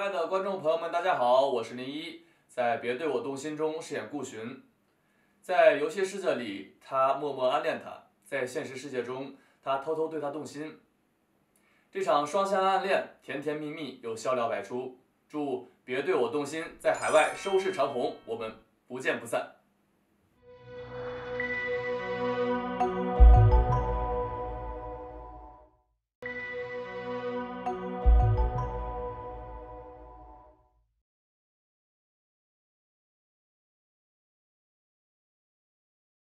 外的观众朋友们，大家好，我是林一，在《别对我动心》中饰演顾寻。在游戏世界里，他默默暗恋她；在现实世界中，他偷偷对她动心。这场双向暗恋，甜甜蜜蜜又笑料百出。祝《别对我动心》在海外收视长虹，我们不见不散。